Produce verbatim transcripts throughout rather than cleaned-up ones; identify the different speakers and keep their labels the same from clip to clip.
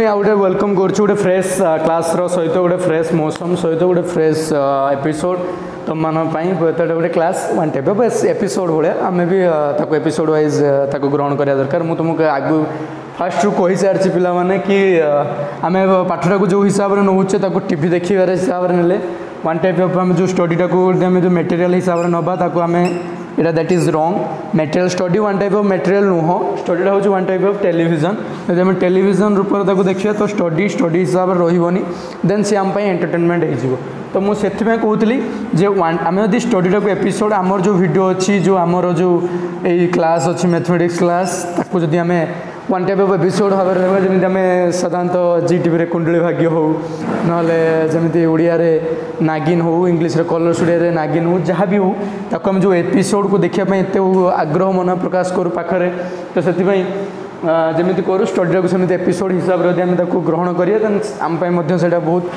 Speaker 1: मुझे गोटे वेलकम करुच्ची गोटे फ्रेश क्लास सहित गोटे फ्रेश मौसम सहित गोटे फ्रेश एपिसोड तुम मानी गोटे class one type of episode भाया आम भी एपिसोड वाइज ग्रहण करा दरकार मुझे तुमको आगु फास्ट रू कही सारी पिला माने कि आम पाठटा को जो हिसाब से नौचे टीवी देखार हिसाब से ने वन टाइप ऑफ आम जो स्टडीटा को जो मटेरियल हिसाब से नवा आम इटा that is wrong material study one type of material नुह स्टडीटा हूँ वन टाइप ऑफ टेलीविजन यदि आम टेलीविजन रूप से देखिए तो स्टडी स्टडी हिसाब से रही देन सी आम एंटरटेनमेंट हो तो मुझे कहूली जे वन आम यदि स्टडीटा को एपिसोड आमर जो वीडियो अच्छी जो आमर जो यही क्लास अच्छी मैथमेटिक्स क्लास ताको जदि आम वन टाइप ऑफ एपिसोड भाव में जमी आम साधारणतः जी टीवी कुंडली भाग्य हो ना जमी ओडिया नागिन हो इंग्लीश कलर्स ओडिया नागिन हो जहाँ भी हो ताको आम जो एपिसोड को देखापी एत आग्रह मन प्रकाश करूँ पाखे तो से जमी करूँ स्टडीटा को सेमती एपिसोड हिसाब से आम ग्रहण करिए देन आम से बहुत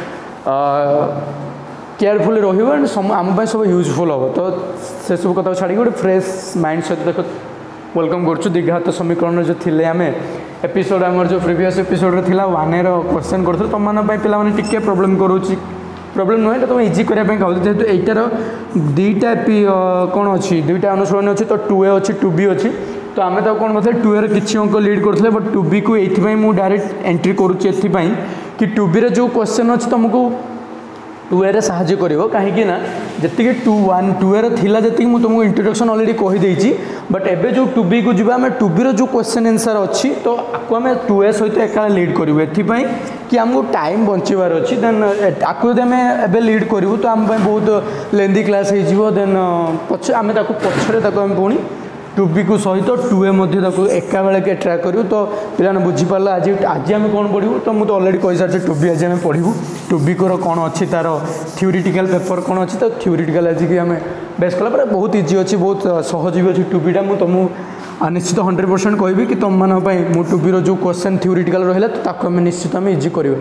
Speaker 1: केयरफुल रम सब यूजफुल हम तो से सब कथा छाड़ी गोटे फ्रेश माइंड सहित देख वेलकम करुँ द्विघात समीकरण जो थे आम एपिसोड आम जो प्रिवियस एपिसोड था वन एर क्वेश्चन करूँ तुम पे टिके प्रोब्लेम करुच्ची प्रोब्लेम नुहे तुम इजी करने कहूँ जेहतु एटार दुईटा कौन अच्छी दुईटा अनुसरण अच्छी तो टू ए अच्छी टू बी अच्छी तो आम तो कौन मतलब टू एर किसी अंक लीड करते बट टू बी को ये मुझे डायरेक्ट एंट्री करुच्ची कि टू बी रे जो क्वेश्चन अच्छी तुमको टू ए साहाଯ୍य करिवो काहे कि ना जति टू वन टू ए थिला जति मु तुमको इंट्रोडक्शन ऑलरेडी कहि देछि बट एबे जो टू बी को जिबा हम टू बी रो जो क्वेश्चन आंसर अच्छी तो आपको आम टू ए सहित एका लीड करूँ एथि कि आमको टाइम बचार अच्छी देन आपको जब आम एबे लीड करूँ तो आम बहुत लेंदी क्लास हो देन पछ आम पछरे आम पुणी टू बी को सहित टू ए एका बेले के ट्राए करूँ तो पे बुझीपार आज आज आम कौन पढ़ू तो मुझे अलरेडी कही सारी टू बी आज आम पढ़ू टू बी को कौन अच्छी तार थ्योरीटिकल पेपर कौन अच्छी तो थ्योरीटिकल आज की आम बेस कला बहुत इजी अच्छी बहुत सहज भी अच्छी टू बीटा मुझे तुमको निश्चित हंड्रेड परसेंट कहबी कि तुम मान मु टू बी जो क्वेश्चन थ्योरीटिकल रहा तो ताको आम निश्चित आम इजी कर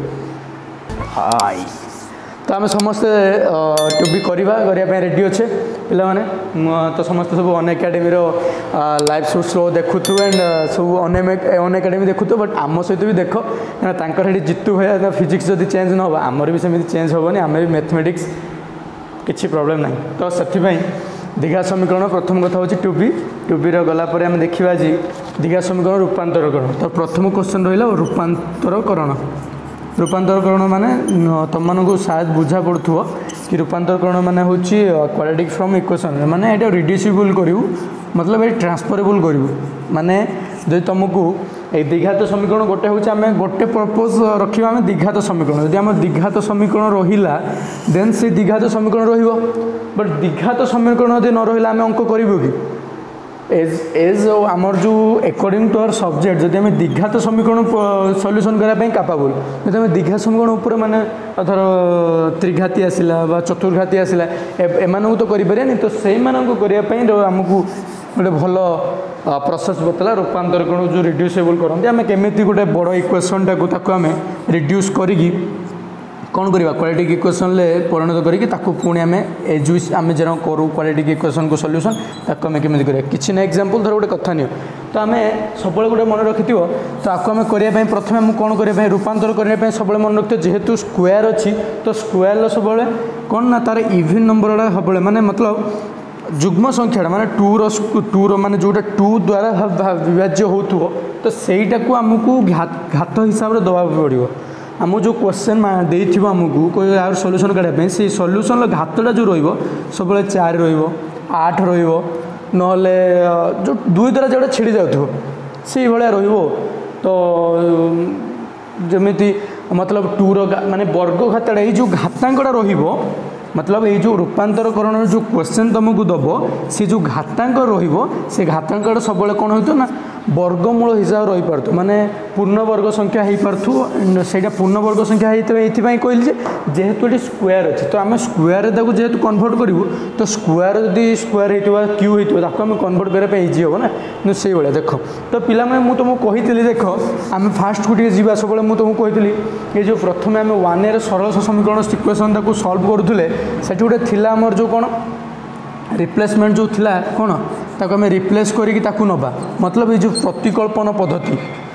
Speaker 1: हाई तो आम समस्ते टू बी करने रेडी अच्छे पे तो समस्त सब अन एकाडेमी लाइव शो देखु एंड सब अन एकाडेमी देखु बट आम सहित भी देख कहीं जितु भाई फिजिक्स जब चेंज न हो आमर भी सेमती चेंज हेनी आम भी मैथमेटिक्स किसी प्रॉब्लम ना तो से दीघा समीकरण प्रथम कथा हूँ टू बी टू बी गलापर आम देखा आज दीघा समीकरण रूपांतरकरण तो प्रथम क्वेश्चन रहा रूपांतरकरण रूपांतरकरण माने तुम मानक शायद बुझा पड़ुव कि रूपांतरकरण माने हूँ क्वाड्रेटिक फ्रॉम इक्वेशन माने ये रिड्यूसिबल करूँ मतलब ये ट्रांसफरेबल करूँ माने जो तुमको ये द्विघात समीकरण गोटे हूँ आम गोटे पर्पज रखा आम द्विघात समीकरण जब आम द्विघात समीकरण रहा देन से द्विघात समीकरण रट द्विघात समीकरण यदि न रहा आम अंक करूँ कि एज एज आमर जो अकॉर्डिंग टू आवर सब्जेक्ट जब आम द्विघात समीकरण सॉल्यूशन करने कैपेबल जब आम द्विघात समीकरण उपर माने धर त्रिघाती आसला चतुर्घाती आसला एम तो करें तो से करने आमको गोटे भल प्रोसेस बतला रूपांतरकरण जो रिड्यूसेबल करते आम केमी गोटे बड़ इक्वेशन टाक आम रिड्यूस करी कौन करवा क्वाड्रेटिक इक्वेशन ले परिणत करके पुणी आम एज आम जो करूँ क्वाड्रेटिक इक्वेशन को सॉल्यूशन ताको आम केमी करा कि ना एग्जांपल धर गोटे कथा नियो तो आम सब गोटे मन रखि तो आपको आम करने प्रथम आम कौन करने रूपांतर करने सब मन रखिए जेहेतु स्क्वायर अच्छी तो स्क्वायर सब कौन ना तार इवन नंबर सब माने मतलब जुग्म संख्या माने टू रो माने जोटा टू द्वारा विभाज्य हो तो सहीटा को आमको घात घात हिसाब से दवा पड़ो आम जो क्वेश्चन देथिबो आमको कोई यार सॉल्यूशन करने से सॉल्यूशन घातटा जो रहिबो सब चार रहिबो आठ रहिबो नहले जो दुई द्वारा जोटा छिड़ी जाउथो से भलिया रहिबो तो जमिति मतलब टू रो माने वर्ग घातटा ये जो घातांकटा रहिबो मतलब ये जो रूपांतरकरण जो क्वेश्चन तुमको दब से जो घातांक रहिबो से घातांकटा सब कौन होतो ना वर्गमूल हिसाब रही पारथु माने पूर्ण वर्ग संख्या हो पारथु से पूर्ण वर्ग संख्या ये कहली जेहेतु ये स्क्वायर अच्छे तो आम स्क्वायर जेहेतु कन्वर्ट करूँ तो स्क्वायर जब स्क्वायर होता क्यू होता आम कन्वर्ट करने इजी हम ना से भाया देख तो पिला मैं तुमको कही देख आम फास्ट को जी सब मुझे तुमको कही ये जो प्रथम आम वन एर सरल समीकरण इक्वेशन को सल्व करूँ से गोटे थिला आमर जो कौन रिप्लेसमेंट जो थिला कौन ताको आम रिप्लेस करिकी ताकू नबा मतलब ये जो प्रतिकल्पन पद्धति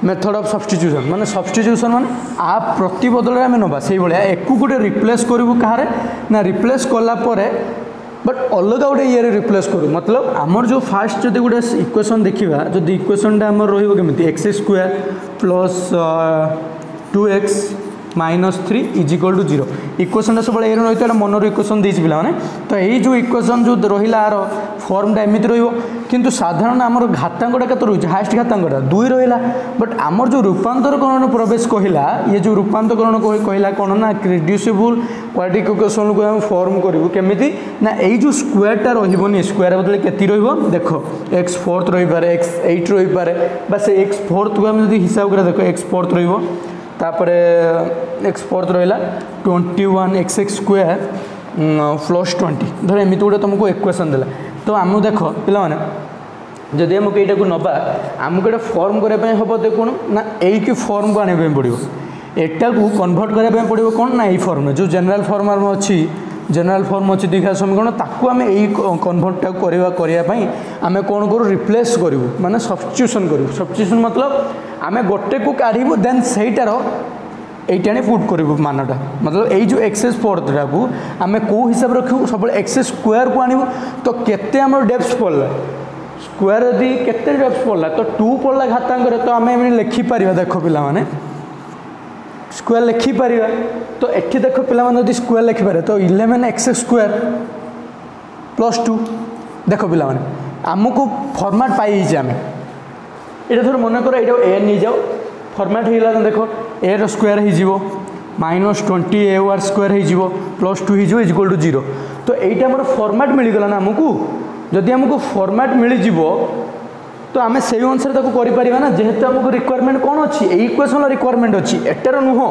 Speaker 1: मेथड ऑफ सब्स्टिट्यूशन माने सब्स्टिट्यूशन माने आ प्रति बदल आम नवा से भाया एक गोटे रिप्लेस करूँ कहारे ना रिप्लेस कला बट अलग गोटे ये रिप्लेस करूँ मतलब आमर जो फास्ट जो गोटे इक्वेशन देखा जो इक्वेशनटा आम रही x square plus two x minus three is equal to zero equation सब ये रही है मनर इक्वेशन देती पे तो यही जो इक्वेशन जो रहा आर फर्मटा एमती रु साधारण आमर घातांकटा के रही हाइस्ट घातांकटा दुई रहा बट आमर जो रूपांतरकरण प्रवेश कहला ये जो रूपांतरकरण कहला कौन ना रिड्यूसिबल क्वाड्रेटिक इक्वेशन को फॉर्म करूँ केमी ना यही जो स्क्वायरटा रही स्क्वायर बदले के देख एक्स फोर्थ रही पारे एक्स एट रही पारे बस एक्स फोर्थ को आम हिसाब कर देख एक्स फोर्थ रो तापरे एक्स फोर्थ रहा twenty one x x square plus twenty धर एमती गोटे तुमको इक्वेशन देला तो आम देख पे जदि आमको यहाँ को नवा आमको ये फॉर्म करने हम देखो ना यही फॉर्म को आने पड़ो एटा को कन्वर्ट करने पड़ो कौन ना यही फॉर्म जो जनरल फॉर्म अच्छी जनरल फॉर्म अच्छी दीघा समीकरण ताकू आम यही कन्वर्टा करने आम कौन करूँ रिप्लेस करूँ माने सब्स्टिट्यूशन करूँ सब्स्टिट्यूशन मतलब आम गोटे को काढ़ू देन सहीटार यहीटा पुट करूँ मानटा मतलब यही जो एक्सेस फोर्था को आम कौ हिसाब रखू सब एक्सेस स्क्वायर को आणु तो केते आमर डेप्थ पड़ला स्क्वायर यदि केते डेप्थ पड़ला तो टू पड़ला घातांक तो आम लिखिपर देख पे स्क्वायर लिखिपर तो ये देख पे स्क्वायर लिखिपर तो eleven x square plus two देख पे आमको फॉर्मेट पाई आम ये थोड़ा मन कर ये ए नहीं जाओ फॉर्मेट होगा देख ए रो स्क्वायर हो माइनस ट्वेंटी ए वार स्क्वायर हो प्लस टू हो इक्वल टू जीरो तो यहीटा आम फॉर्मेट मिलगला ना आमको जदि आमको फॉर्मेट मिल तो आम से अनुसार करें ना जेहेतु आमको रिक्वायरमेंट कौन अच्छी यही इक्वेशन रिक्वायरमेंट अच्छी एटार नुह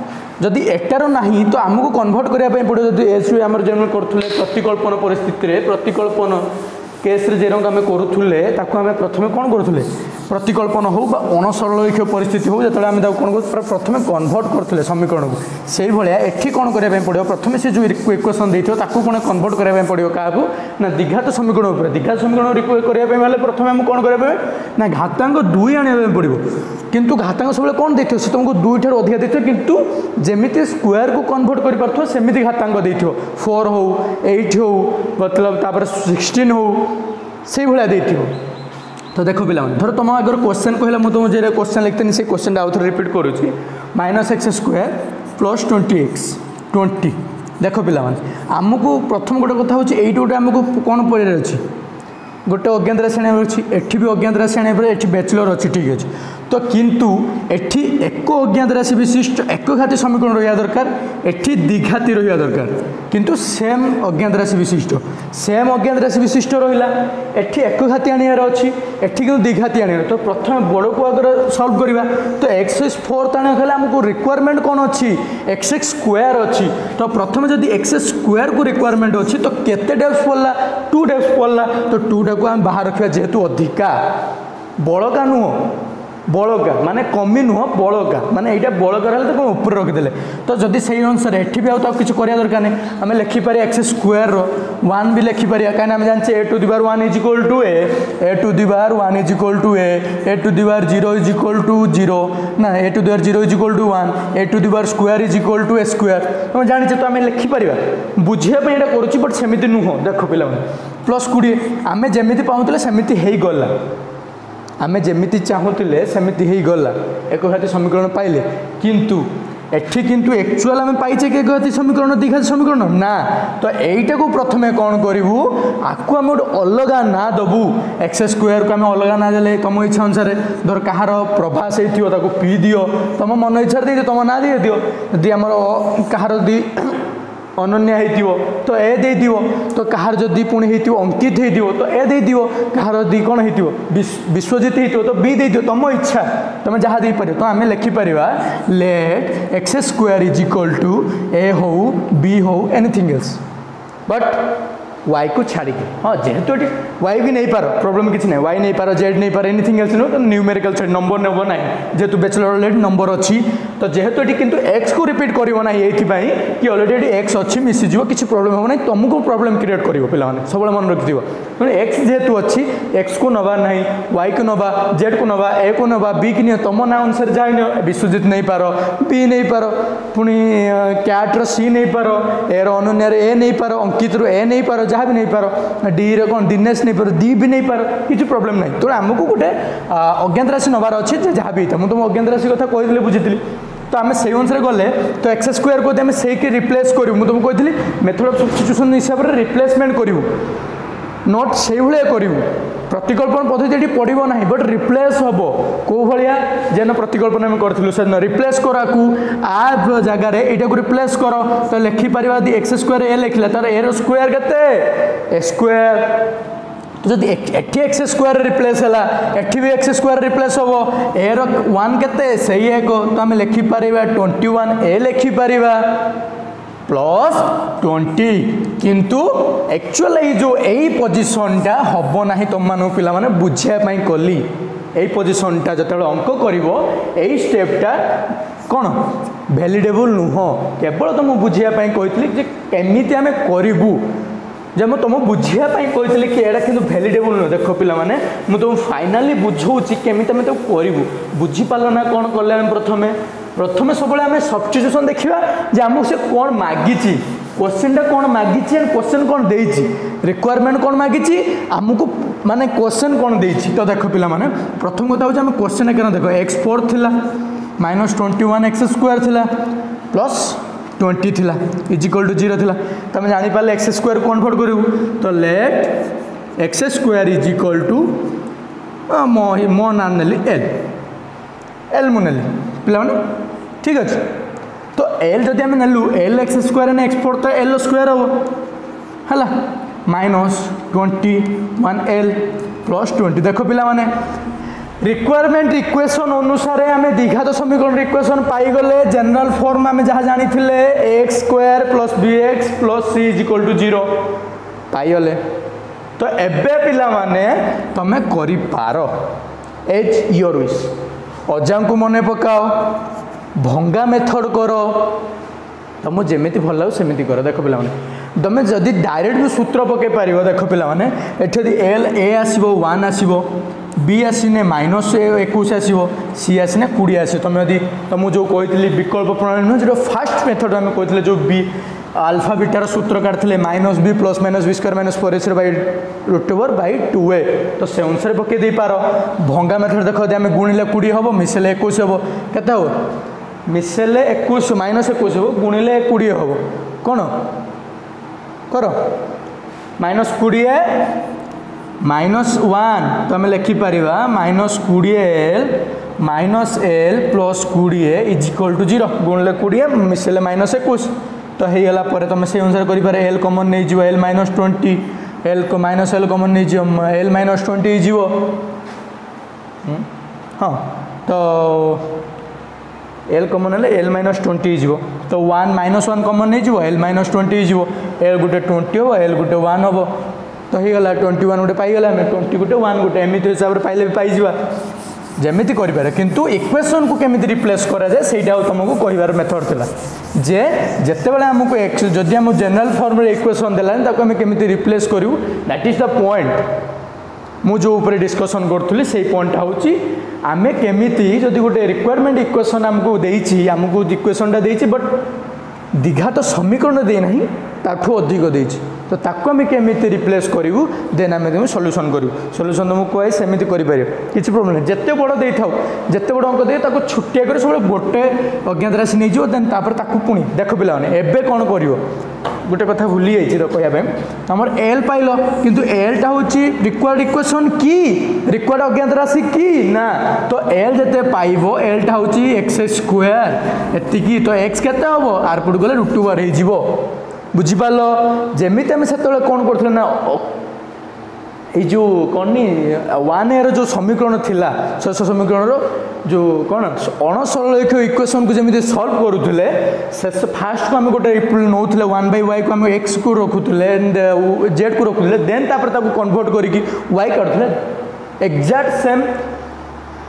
Speaker 1: जदि एटार ना तो आमको कन्वर्ट करने पड़ो जब एस आम जनरल करुले प्रतिकल्पन परिस्थिति प्रतिकल्पन केस रे जेरंग आम करुले आम प्रथम कौन करुले प्रतिकल्पन हो अणसरल परिस्थिति हो जो आम कौन कर प्रथम कन्वर्ट करते समीकरण को से भाया एठी कौन करने पड़ो प्रथम से जो इक्वेशन देते कौन कन्वर्ट करने पड़ो क्या ना द्विघात समीकरण उपर द्विघात समीकरण करने प्रथम आम कौन करें ना घातांक दुई आने पड़ो किंतु घातांक सब कौन देते से तुमको दुई ठार अधिक देते किंतु जमी स्क्वायर को कन्वर्ट कर पार्थ सेमती घातांक देते फोर हो एट हो मतलब सिक्सटीन हो से भाया देती तो देख पे धर तुम अगर क्वेश्चन कहला मुझे तुम क्वेश्चन लिखते से क्वेश्चन आउ थे रिपीट करुँची minus x square plus twenty x twenty देख पे आमको प्रथम गोटे कथा हूँ ये गोटे आमको कौन पढ़ार अच्छी गोटे अज्ञात राशि आने अच्छी एटी भी अज्ञात राशि आने ये बैचलर अच्छी ठीक अच्छे तो किंतु एठी एक अज्ञात राशि विशिष्ट एक घाती समीकरण रहा दरकार एठी द्विघाती रहा दरकार किंतु सेम अज्ञात राशि विशिष्ट सेम अज्ञात राशि विशिष्ट रहा एठी एक घाती आनियार अच्छी एठी क्यों द्विघाती आनियार तो प्रथम बड़ को अगर सल्व करवा तो एक्स फोर्थ आने आमको रिक्वायरमेंट कौन अच्छी एक्स एक्स स्क्वायर अच्छी तो प्रथम जब एक्स स्क्वायर को रिक्वायरमेंट अच्छी तो केते डेप्थ पड़ला टू डेप्थ पड़ला तो टूटा को आम बाहर रखा जेहेतु अधिका बड़का नुह बड़का माने कमी नुह बड़का माने यहाँ बड़का रहा तो ऊपर रखिदे तो जदि से अनुसार एठी भी आउ किसी कर दरकार नहीं आम लिखिपर एक्स स्क्वायर वन भी लिखिपर कहीं आम जाने ए टू दिवार one is equal to a a to दिवार one is equal to a a to दिवार zero is equal to zero ना ए टू दिवार zero is equal to one a to दिवार square is equal to a square तुम जाने तो आम लिखिपर बुझापी यहाँ करुच्ची बट सेमती नुह देख पे प्लस कोड़े आम जमी पाऊले सेमती हो गला आमे जेमिति चाहूले सेमिति ही गला एक घाती समीकरण पाइले किंतु एठी किंतु एक्चुअल आम पाइचे कि एक घाती समीकरण द्विघाती समीकरण ना तो यहीटा को प्रथमे कौन करूँ आपको आम गोटे अलग ना दबू एक्स स्क्वायर को आम अलग ना दे तुम इच्छा अनुसार धर कहार प्रभास हो पी दियो तुम मन इच्छा दे तुम ना दे दियो यदि आम कहार दी अनन्या हो तो ए दे दियो तो कहार जदि पुणी हो अंकित हो तो ए दे दियो कहार दी कौन हो विश्वजित हो तो बी दे दियो तुम इच्छा तुम जहाँ दे पार तो आम लिखिपर let x square is equal to a हो बी हो एनीथिंग एल्स बट वाई को छाड़ी हाँ जेहेतु ये वाई भी नहीं पार प्रॉब्लम किसी नहीं वाई नहीं पार जेड नहीं पार एनीथिंग एल्स नो तो न्यूमेरिकल छाड़ी नंबर नंबर ना जेहेतु बैचलर ऑलरेडी नंबर अच्छी तो जेहेतु ये किंतु एक्स को रिपीट करिवो ना ये कि ऑलरेडी एक्स अच्छी मिसीज किसी प्रोब्लेम हम ना तुमको प्रोब्लेम क्रिएट कर पे सब मन रखिथो तेणु एक्स जेहेतु अच्छी एक्स को नवा ना वाई को नवा जेड को नवा ए को नवा बी की नियो तुम ना अनुसार जहाँ नियो विश्वजित नहीं पार बी नहीं पार पुणी क्याट्र सी नहीं पार एर अनन्या ए नहीं पार अंकित रू ए नहीं पार जहाँ भी नहीं पार डी रे कौन दिनेश नहीं पार डी भी नहीं पार किसी प्रोब्लेम नहीं तेणु आमको गोटे अज्ञात राशि नबार अच्छे जहाँ भी था मुझे तुम अज्ञात राशि कथा कही बुझी तो आम से अनुसार गले तो एक्स स्क्वायर को आम से रिप्लेस करूँ मुझे तुमको कही मेथड ऑफ सब्स्टिट्यूशन हिसाब से रिप्लेसमेंट करूँ नोट से भाया करूँ प्रतिकल्पन पद्धति पड़ो ना बट रिप्लेस हम कौ भाया जेन प्रतिकल्पन आम करूँ से रिप्लेस करा आ जगार यहाँ रिप्लेस कर तो लिखिपर एक्स स्क्वायर ए लिखला तार ए स्क्वायर के स्क्वायर तो जब एटी एक्स स्क्वायर रिप्लेस है एटी भी एक्स स्क्वायर रिप्लेस हम ए वन के सही एक तो आम लिखिपर ट्वेंटी वन ए लिखिपर प्लस ट्वेंटी किंतु एक्चुअल ये जो यही पोजिशनटा हम ना तुम मानक पिला माने बुझापी कली यही पोजिशनटा जो अंक कर स्टेपटा कौन भैलिडेबल नुह केवल तुम बुझापी कही केमी आम करूँ जब मैं तुमको बुझापी कही कि एटा कि भैलिडेबल नुह देख पिला माने मुझे तुम फाइनाली बुझाऊँगी केमी आम तो करूँ बुझीपार ना कौन कले आम प्रथम प्रथम सब आम सब्स्टिट्यूशन देखा जे आमको से कौन मागिची क्वेश्चनटा कौन मागिची एंड क्वेश्चन कौन देइची रिक्वायरमेंट कौन मागिची आमको माने क्वेश्चन कौन देइची तो देख पिला माने प्रथम कथा होची आम क्वेश्चन केना देखो एक्स फोर थिला minus twenty one x square थिला प्लस ट्वेंटी थिला इज इक्वल टू जीरो थिला तो आम जानी पाले एक्स स्क्वायर कन्वर्ट करू तो let x square is equal to मो मो ना नेली एल एल मु नेली पिला माने ठीक अच्छे तो एल जदि आम नेलु एल एक्स स्क्वायर ने एक्स फोर तो एल स्क्वायर हम है minus twenty one l plus twenty देख पिला माने रिक्वायरमेंट इक्वेशन अनुसार आम द्विघात समीकरण इक्वेशन पाईगले जनरल फॉर्म आम जहाँ जानी x square plus b x plus c is equal to zero पाईगले तो एबे पिला माने तमे करि पारो एज योर विश अजा को मन पकाओ भंगा मेथड कर तुम जमी भल लगे सेमती कर देख पे तुम जदि डायरेक्ट भी सूत्र पकई पार देख पे एल ए आसो वन आसो बी आसने माइनस एकुश आसो सी आसने कोड़े आस तुम यदि तुमको जो कही विकल्प प्रणाली नुह जो फास्ट मेथड आम कहते जो बी आल्फा बीटार सूत्र काटते minus b plus minus b square minus four एस by root over by two a तो से अनुसार पकई दे पार भंगा मेथड देख आम गुणिले कोड़े हम मिसेले एकुश हम केते हम मिसेले एकुश माइनस एकुश हम गुणिले कोड़े हम कौन कर माइनस कोड़े माइनस वन तो आम लिखिपर माइनस कोड़े एल माइनस एल प्लस कोड़े इज इक्वल टू जीरो गुणिले कोड़े मिसेले माइनस एकुश तो होगा पर तुम से अनुसार कर एल कमन नहीं जीव एल माइनस ट्वेंटी एल को माइनस एल कमन नहीं जीव एल माइनस ट्वेंटी जीव हाँ तो एल कमन है एल माइनस ट्वेंटी जीव तो वन माइनस वन कमन नहीं जीव एल माइनस ट्वेंटी जीव एल गोटे ट्वेंटी हम एल गोटे वन हम तो होगा ट्वेंटी वन गोटे पाईगला ट्वेंटी गोटे वन गोटे एमती हिसाब से पाइले भी पाइबा जमीती कर किंतु इक्वेशन को केमी रिप्लेस कराए से तुमको कहार मेथड थिला जे जिते बड़े आमको एक्स जदि आम जनरल फॉर्म इक्वेशन देलानी आम केमी रिप्लेस करूँ दैट इज द पॉइंट मु जो ऊपर डिस्कसन करूँ से पॉइंटा हूँ आम केमी जदि गोटे रिक्वायरमेंट इक्वेशन आमको देती आमको इक्वेशनटा देती बट द्विघात समीकरण देना ताठू अधिक देती तो ताको आम केमी रिप्लेस करूँ देन आम तुम सल्यूशन करूँ सल्यूशन तुमको कहे सेमती करें किसी प्रोब्लेम नहीं जिते बड़ दे था जिते बड़ अंक दे छुटिया कर सब गोटे अज्ञात राशि नहीं देन तापर पुणी देख पिला एबे कौन कर गोटे कथा भूली जाइए तो कहवाई आमर एल पाइल किंतु एलटा हूँ रिक्वायर्ड इक्वेशन की रिक्वायर्ड अज्ञात राशि की ना तो एल जिते पाइब एलटा हूँ एक्स स्क्वायर एतिकी तो एक्स केते हम आर पट गले रुट ओवर हो बुझीपार जमी आम से कौन कर ना जो कौन नी वन एर जो समीकरण थिला शेष समीकरण जो कौन अणसरल इक्वेशन को जमी सल्व करूले शेष फास्ट को आम गोटे नौले वन बै वाई को आम एक्स को रखुले जेड को रखुले देन तापर कन्वर्ट करके वाई काटुले एक्जाक्ट सेम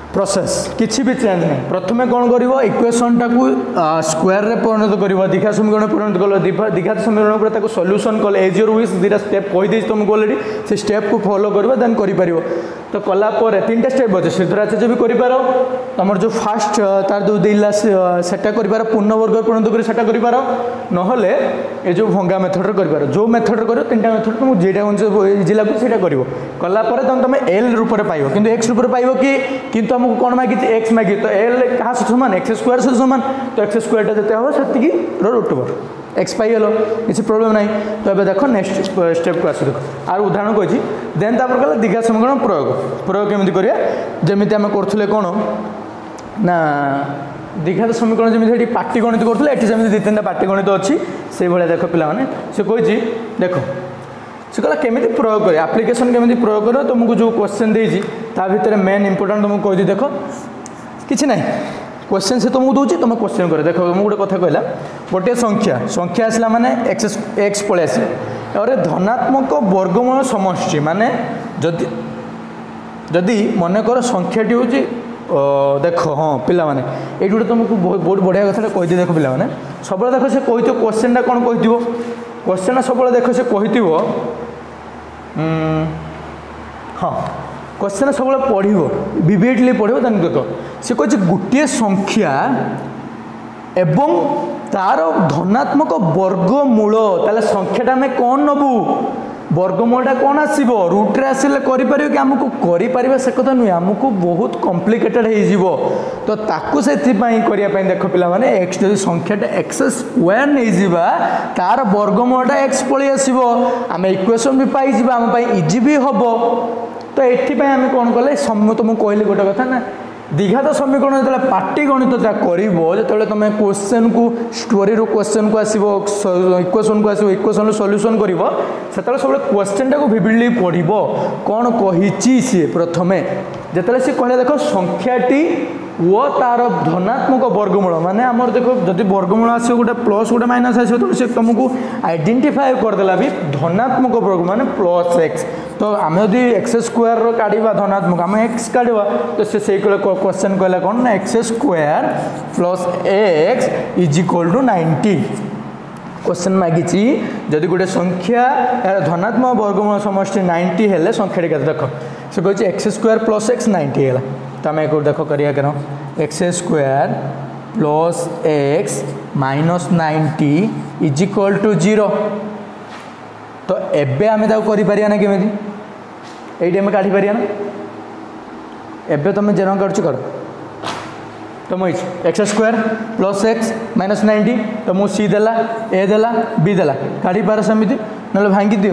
Speaker 1: प्रोसेस किसी भी चेंज नहीं प्रथम कौन कर इक्वेशन टाक स्क्वायर रे परिणत कर दीघा समीकरण परिणत कल दीघा समीकरण पर सॉल्यूशन कल एज योर विश दुटा स्टेप कहीदे तुमको ऑलरेडी से स्टेप को फॉलो कर देन कर तो कलापर तीन टा स्टेप अच्छे सिद्धराचार्य भी कर तुम जो फास्ट तार जो देला सेटा कर पूर्ण वर्ग परिणत कर सेटा कर नहले ये जो भंगा मेथड कर जो मेथड कर तीन टा मेथड तुमको जेटा इजी लगुच से कलापर तुम तुम एल रूप में पाइब कि एक्स रूप में पाइब कि किंतु हमको कौन मागी एक्स मागी तो एल क्या समान एक्स स्क्वायर से समान तो एक्स स्क्वायर जिते हम से रूट ओवर एक्स पाइल किसी प्रोब्लेम ना तो ये देख नेक्स्ट स्टेप को आस देख आर उदाहरण कही देन तापर कला दीघा समीकरण प्रयोग प्रयोग केमी करिया जमिति आम करथुले कोन ना दीघा समीकरण जमी पाटिगणित करथुले एठी जमी दि तीन पाटिगणित अच्छी से भाया देख पिला माने से कही देख से कहला केमी प्रयोग कर आप्लिकेसन केमी प्रयोग कर तुमको जो क्वेश्चन देजी ता भितर मेन इंपोर्टाट तुमको कही देख किसी ना क्वेश्चन से तुमको दूसरी तुम क्वेश्चन कर देख मुझे गोटे कथा कहला गोटे संख्या संख्या आसला माने एक्स एक्स पलि आस और धनात्मक वर्गमूल समष्टि माने जदि जदि मनकर संख्याटी हूँ देख हाँ पिला माने ये गोटे तुमको बहुत बढ़िया कथा कही देख पिला माने सब देख से कही क्वेश्चनटा कौन कही क्वेश्चन सब देख से कही हाँ क्वेश्चन सब पढ़ो विविडली पढ़ो देन देख से कहे गोटे संख्या एवं तार धनात्मक वर्गमूल ताले संख्याटा आम कौन नबू वर्गमूलटा कौन आसब रुट्रे आसिले करें कि आमको कर से कथा नुहे आमको बहुत कम्प्लिकेटेड हो तो ताकू से करने देख पिला माने एक्स जो संख्याटा एक्स स्क्वायर नहीं जावा तार वर्गमूलटा एक्स पलि आसब आम इक्वेशन भी पाई आम इजी भी हम तो ये आम कौन कले तुमको कहली गोटे कथा ना दीघात समीकरण जो पाटिगणित कर तुम क्वेश्चन को स्टोरी क्वेश्चन को आसो इक्वेशन को आसो इक्वेशन सॉल्यूशन कर सब क्वेश्चन टाक विविडली पढ़ कौन कही सी प्रथमे जिते सी कहले देख संख्याटी वो तार धनात्मक वर्गमूल माने आमर देख जदि वर्गमूल आस गोटे प्लस गोटे माइनस आस तो सी तुमको आइडेंटिफाई करदेला भी धनात्मक वर्ग माने प्लस एक्स तो आम यदि एक्स स्क्वायर काढ़ा धनात्मक आम एक्स काढ़ा तो से से क्वेश्चन कहला कौन ना x square plus x is equal to ninety question मागिची जदि गोटे संख्या यार धनात्मक वर्गमूल समष्टि नाइंटी हेले संख्याटी के देख से कहे x square plus x ninety है तो आम एक देख करिया करो x square plus x minus ninety is equal to zero तो एबे आम करें ना केमी ये आम काढ़ी पारिया ना एबे तुम जेन काटुच कर तुम x square plus x minus ninety तो मुझे सी देला ए देला बी देला काढ़ी पार सेमती ना भांगी दियो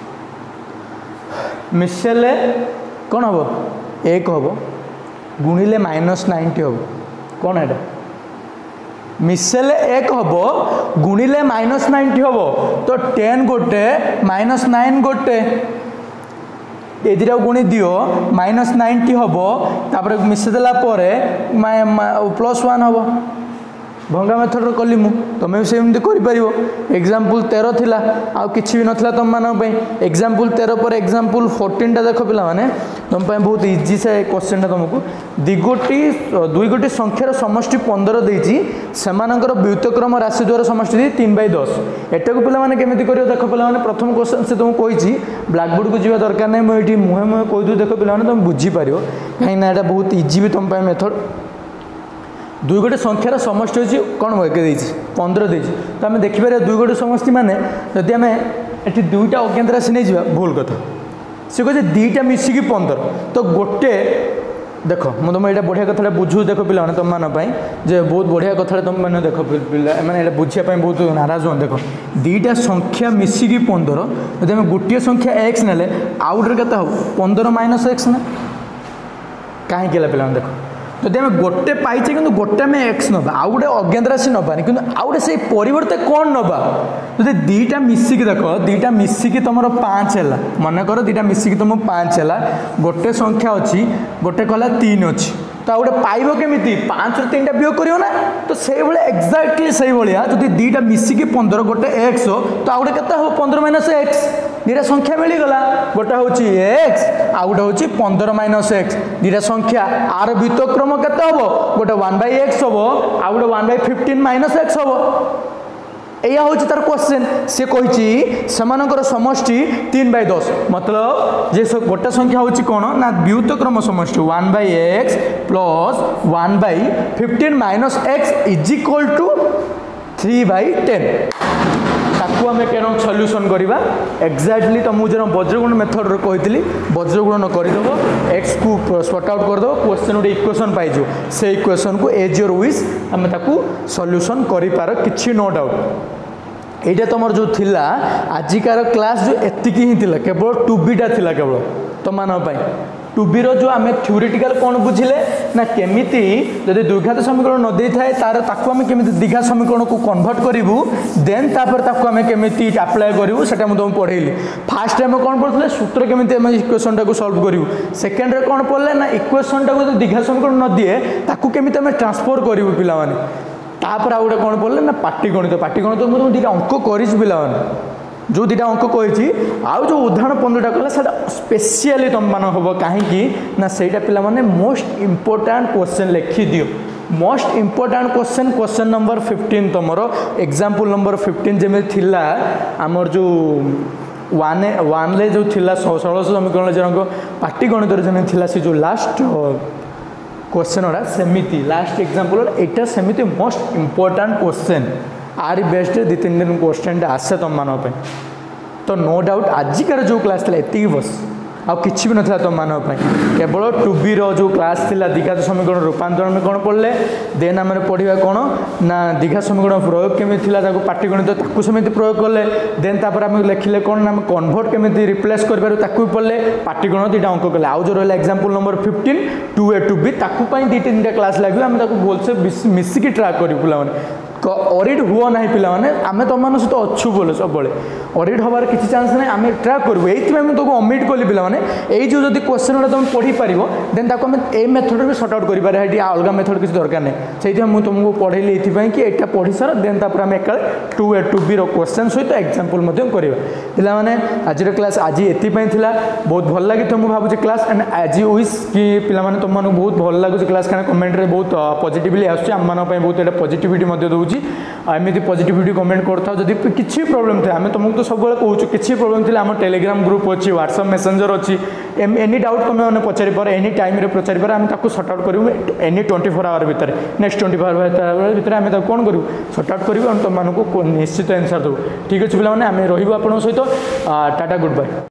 Speaker 1: मिसेले कौन हम एक हम गुणिले माइनस नाइंटी हम कौन है मिसेले एक हम गुणिले माइनस नाइंटी हम तो टेन गोटे माइनस नाइन गोटे ए दुटा गुणी दियो माइनस नाइंटी हम तापर मिसेदेला प्लस वन हम भंगा मेथड कली मु तुम भी सेमती कर एग्जाम्पल तेरह थिला आ किछि भी नथिला तुम मान एग्जाम्पल तेरह पर एग्जाम्पल फोर्टीन टा देख पिला माने तुम बहुत इजी से क्वेश्चन तुमको दिगोटी दुई गोटी संख्यार समष्टि पंद्रह देती सेमानकर व्युत्क्रम राशि द्वारा समष्टि तीन बै दस एटा को पिला केमी कर देख पिला प्रथम क्वेश्चन से तुमको कही ब्लैकबोर्ड को जीवा दरकार नहीं मुझे मुहे मुहे कहीदू देख पिला तुम बुझीपार कहीं बहुत इजी भी तुम मेथड दुई गोटे संख्यार समष्टि होची कौन एक पंद्रह देती तो आम देखिपारे दुई गोटे समष्टि माने जदि आम ये दुईटा अज्ञात राशि नहीं जा भूल कथा सी कहे दुईटा मिसिकी पंद्रह तो गोटे देख मुझे तुम यहाँ बढ़िया कथा बुझू देख पिला तुम मान जे बहुत बढ़िया कथा तुम मैंने देख पिला मैंने बुझापी बहुत नाराज हो देख दुईटा संख्या मिसिकी पंद्रह जब आम गोटे संख्या एक्स ने आउ गोटे के पंद्रह माइनस एक्स ना कहीं पिला देख जदि आम गोटे पाइचे कि गोटे आम एक्स नवा आउ गोटे अज्ञात राशि नबानी कि आउ गोटे से परिवर्ते कौन नवा जदि दुईटा मिसिकी देख दुईटा मिसिकी तुम पाँच है मन कर दुईटा मिसिकी तुम पाँच है गोटे संख्या अच्छी गोटे कहला तीन अच्छी तो आउ गोटे पाइब केमी पाँच रु तीन टा वियोग कर ना तो से एक्जाक्टली से भाया जब दुईटा मिसिकी पंद्रह गोटे एक्स तो आउ गोटे के पंद्रह माइनस एक्स दुटा संख्या मिलगला गोटे हूँ एक्स आ गोटे हूँ पंद्रह माइनस एक्स दुटा संख्या आर व्युत्क्रम केते हम गोटे वन बाय एक्स हम आ गोटे one by fifteen minus x हम या हूँ तार क्वेश्चन सी कही समष्टि तीन बाय दस मतलब जे गोटे संख्या हूँ कौन ना व्युत्क्रम समष्टि one by x plus one by fifteen minus x is equal to three by ten ताकू आम क्या सल्यूशन करवा एक्जाक्टली तो मुझे वज्रगुण मेथड कही वज्रगुणन करदेव एक्स को सॉर्ट आउट करदेव क्वेश्चन गोटे इक्वेशन पाइजु से इक्वेशन को एज योर विश आम सल्यूशन कर किसी नो डाउट यहाँ तुम जो थिला आजिकार क्लास जो एतिकी ही थिला केवल टू बीटा थिला केवल तुम मान टू बी रो जो आम थ्योरेटिकल कौन बुझिले ना केमिति जदि द्विघात समीकरण न दे थाए तार ताकू आम केमिति द्विघात समीकरण को कन्वर्ट करूँ देन तापर ताकू आम केमिति अप्लाई करूँ सेटा मुझे तुमको पढ़ेली फास्ट टाइम कौन पढ़ते सूत्र केमिति आम इक्वेशन टाको सॉल्व करूँ सेकेंड रे कौन पढ़ले ना इक्वेशन टाको जो द्विघात समीकरण न दिए ताकू केमिति आम ट्रांसफर करूँ पिला माने तापर आ गोटे कौन पढ़ले ना पाटिगणित पाटिगणित मुझे दुटा अंक करिस पिला माने जो दुटा अंक कही आउ जो उदाहरण पंद्रहटा कला सेटा स्पेशली तुम मान हम कहीं ना सेटा पिला माने मोस्ट इम्पोर्टाट क्वेश्चन लिखि दियो most important question question number fifteen तुम एग्जाम्पल नंबर फिफ्टीन जमी थिला आमर जो वन वन ले जो थिला षोलश समीकरण जनक पाटिगणित जमी थिला से जो लास्ट क्वेश्चन गुड़ा सेमिति लास्ट एग्जाम्पल एटा सेमिति मोस्ट इम्पोर्टाट क्वेश्चन आरी बेस्ट दी तीन दिन क्वेश्चन आसे तुम मान तो नो डाउट आजिकार जो क्लास था एति बस आ किसी भी ना तुम मान केवल टू बी रो जो क्लास थिला द्विघात समीकरण रूपांतरण में कौन पढ़ले देन आम पढ़ा कौन ना द्विघात समीकरण प्रयोग केमी थिला पाटिगणित ताकू सेमिति प्रयोग कले देन तापर आम लिखिले कौन ना कन्वर्ट केमी रिप्लेस कर ताकू पढ़ले पाटिगणित दुटा अंक कले आउ जो रहा example number fifteen two a two b ताकू दी तीन क्लास लगे आम भलसे मिसिकी ट्राक करूँ पिला ऑडिट हुआ ना पिला माने आमे तुम मान सहित अच्छु बोले सब ऑडिट हबार किसी चांस ना आम ट्राक करूँ ये तुमको अमिट कली पिला माने यही जो जब क्वेश्चन गुड़ा तुम पढ़ी पार देन ताको आम ए मेथड भी सॉर्ट आउट कर अलग मेथड किसी दरकार नहीं से मुझे तुमको पढ़ेली ये कि यहाँ पढ़ी सार देन तापर आम एका two a two b question सहित एग्जाम्पल करवा पिला माने आज क्लास आज ये बहुत भल लगी तो मुझे भावुँ क्लास एंड आज विश कि पिला माने तुम बहुत भल लगुच क्लास क्या कमेंट रे बहुत पॉजिटिवली आम बहुत पॉजिटिविटी दूँ एमती पॉजिटिविटी कमेंट करता जब किसी प्रोब्लेम थे आम तुमको तो सब कहूँ किसी प्रोब्लेम थे आम टेलीग्राम ग्रुप अच्छी व्हाट्सएप मेसेंजर अच्छी एनी डाउट तुम मैंने पचारि पार एनी टाइम पचारि पार आम सॉर्ट आउट करूँ एनी ट्वेंटी फोर आवर भितर नेक्स्ट ट्वेंटी फोर आवर भितर आम कौन करूँ सॉर्ट आउट करूँ तुम निश्चित आंसर देव ठीक अच्छे पे आम रही सहित टाटा गुड बाय।